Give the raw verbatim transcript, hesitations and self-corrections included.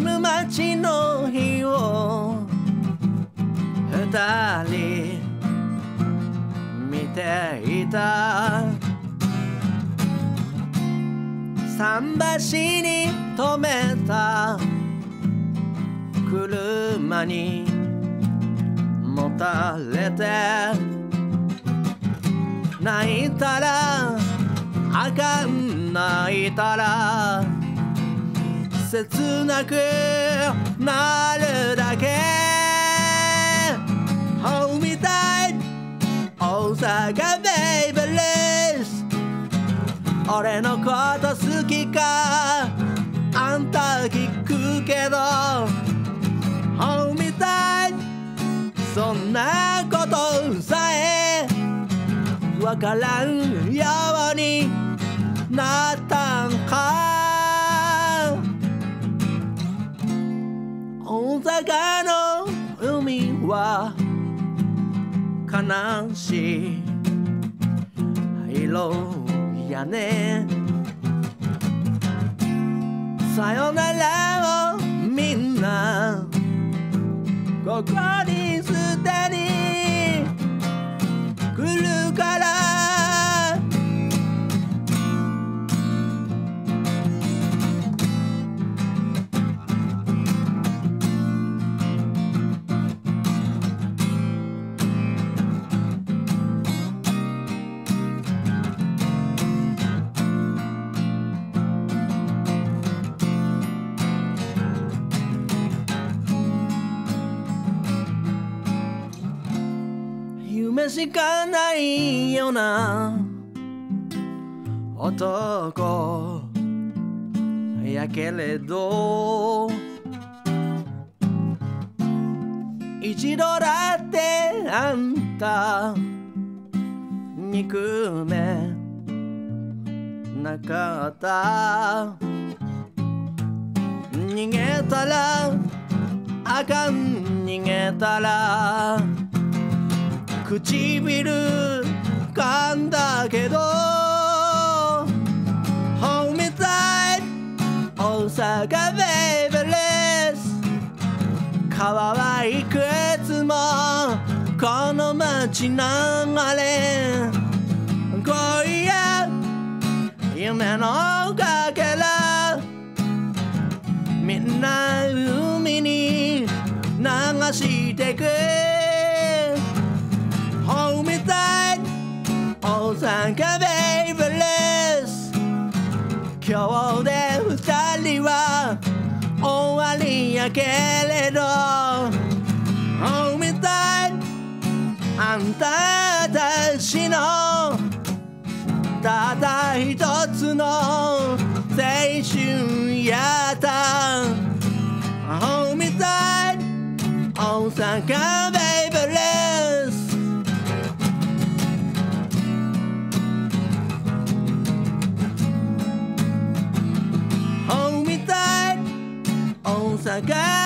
む街の日を二人見ていた。桟橋に止めた車にもたれて、泣いたらあかん、泣いたら切なくなるだけ。Hold me tight 大阪ベイブレス、俺のこと好きかあんた聞くけど Hold me tight そんなことさえわからんようになったんか。大阪の海は悲しい色やね。さよならをみんなここに捨てに来るから。夢しかないような男やけれど、一度だってあんた憎めなかった。逃げたらあかん、逃げたら唇噛んだけど Hold me tight 大阪ベイブレス、川はいくつもこの街流れ、恋や夢のかけらみんな海に流してく。Hold me tight 大阪ベイブレス、今日で二人は終わりやけれど Hold me tight あんたたちのただ一つの青春やった。 Hold me tight 大阪ベイブレス、Hold me tight 大阪